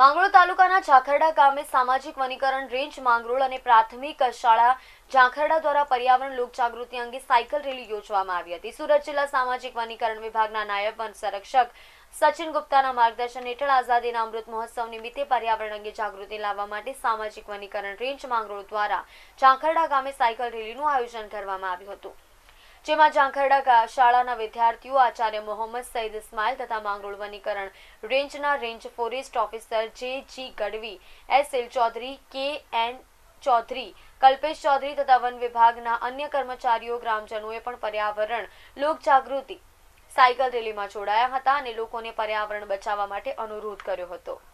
માંગરોળ તાલુકાના ઝાખરડા ગામે સામાજિક વનીકરણ રેન્જ માંગરોળ અને પ્રાથમિક શાળા ઝાખરડા દ્વારા પર્યાવરણ લોકજાગૃતિ અંગે સાયકલ રેલી યોજવામાં આવી હતી। સુરત જિલ્લા સામાજિક વનીકરણ વિભાગના નાયબ વન સંરક્ષક સચિન ગુપ્તાના માર્ગદર્શન હેઠળ આઝાદીના અમૃત મહોત્સવ નિમિત્તે પર્યાવરણ અંગે જાગૃતિ લાવવા માટે સામાજિક વનીકરણ રેન્જ માંગરોળ દ્વારા ઝાખરડા ગામે સાયકલ રેલીનું આયોજન કરવામાં આવ્યું હતું, જેમાં ઝાખરડા શાળાના વિદ્યાર્થીઓ આચાર્ય મોહમ્મદ સઈદ ઇસ્માઇલ તથા માંગરોળ વનીકરણ રેન્જના range forest officer J G. Gadhvi, S L. Chaudhary, K N. Chaudhary, Kalpesh Chaudhary તથા વન વિભાગના અન્ય કર્મચારીઓ ગ્રામજનોએ પણ પર્યાવરણ લોકજાગૃતિ સાયકલ રેલીમાં જોડાયા હતા અને લોકોને પર્યાવરણ બચાવવા માટે અનુરોધ કર્યો હતો।